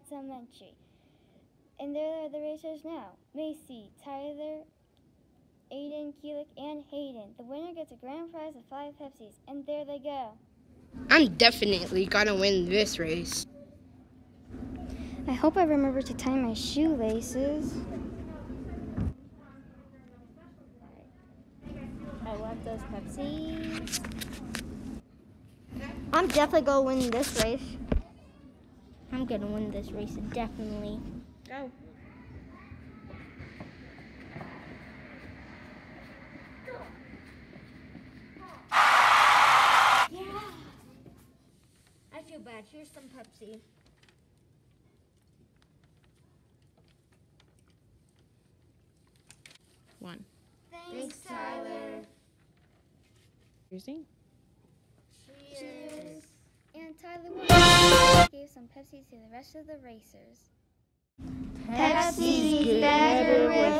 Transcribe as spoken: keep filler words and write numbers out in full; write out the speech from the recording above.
Elementary. And there are the racers now. Macy, Tyler, Aiden, Keelik, and Hayden. The winner gets a grand prize of five Pepsis, and there they go. I'm definitely gonna win this race. I hope I remember to tie my shoelaces. I want those Pepsis. I'm definitely gonna win this race. I'm gonna win this race, definitely. Go. Yeah. I feel bad. Here's some Pepsi. One. Thanks, Tyler. Cheers. Cheers. And Tyler gave some Pepsi to the rest of the racers. Pepsi's better with